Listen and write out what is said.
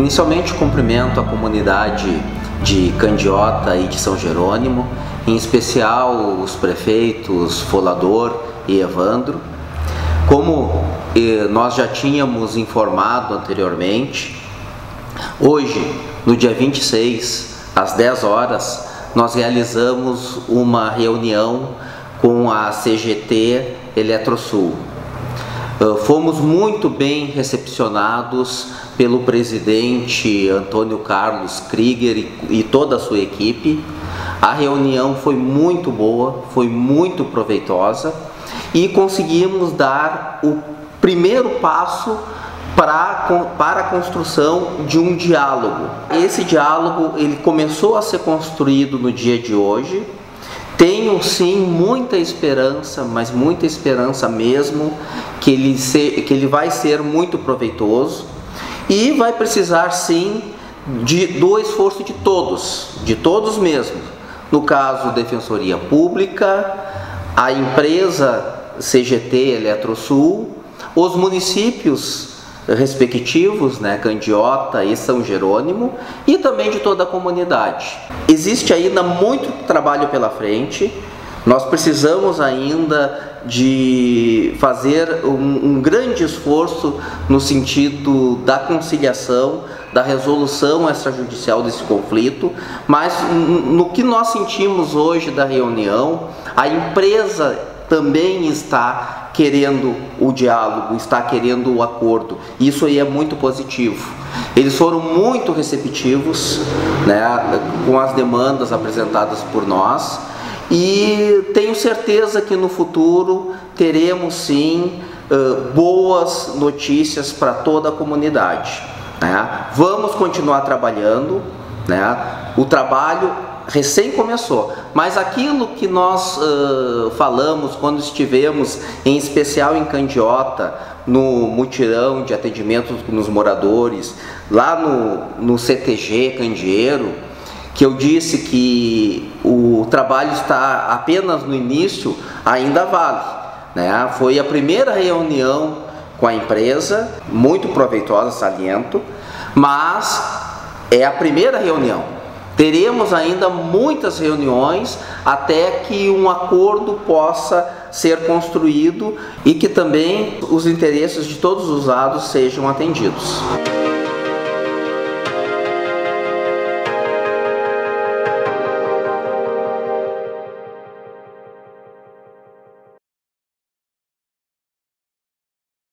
Inicialmente cumprimento a comunidade de Candiota e de São Jerônimo, em especial os prefeitos Folador e Evandro. Como nós já tínhamos informado anteriormente, hoje, no dia 26, às 10 horas, nós realizamos uma reunião com a CGT Eletrosul. Fomos muito bem recepcionados pelo presidente Antônio Carlos Krieger e toda a sua equipe. A reunião foi muito boa, foi muito proveitosa e conseguimos dar o primeiro passo para a construção de um diálogo. Esse diálogo ele começou a ser construído no dia de hoje. Tenho sim muita esperança, mas muita esperança mesmo, que ele vai ser muito proveitoso e vai precisar sim do esforço de todos mesmo. No caso, Defensoria Pública, a empresa CGT Eletrosul, os municípios respectivos, Candiota e São Jerônimo, e também de toda a comunidade. Existe ainda muito trabalho pela frente. Nós precisamos ainda de fazer um grande esforço no sentido da conciliação, da resolução extrajudicial desse conflito, mas no que nós sentimos hoje da reunião, a empresa também está querendo o diálogo, está querendo o acordo. Isso aí é muito positivo. Eles foram muito receptivos, com as demandas apresentadas por nós, e tenho certeza que no futuro teremos sim boas notícias para toda a comunidade. Vamos continuar trabalhando, o trabalho recém começou, mas aquilo que nós falamos quando estivemos, em especial em Candiota, no mutirão de atendimento nos moradores, lá no CTG Candeeiro, que eu disse que o trabalho está apenas no início, ainda vale. Foi a primeira reunião com a empresa, muito proveitosa, saliento, mas é a primeira reunião. Teremos ainda muitas reuniões até que um acordo possa ser construído e que também os interesses de todos os lados sejam atendidos.